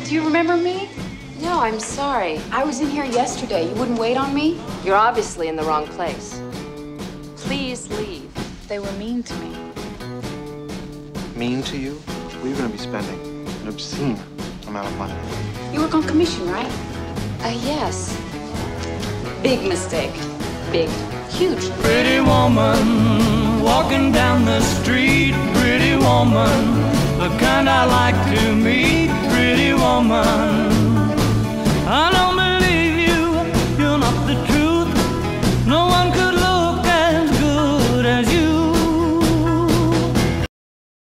Do you remember me? No, I'm sorry. I was in here yesterday. You wouldn't wait on me? You're obviously in the wrong place. Please leave. They were mean to me. Mean to you? We're going to be spending an obscene amount of money. You work on commission, right? Yes. Big mistake. Big. Huge. Pretty woman, walking down the street. Pretty woman, the kind I like to meet. Pretty woman.